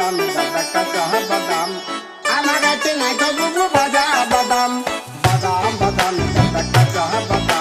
বাদাম দাদা কাঁচা বাদাম আমার কাছে নাই তো বুবু ভাজা বাদাম বাদাম বাদাম দাদা কাঁচা বাদাম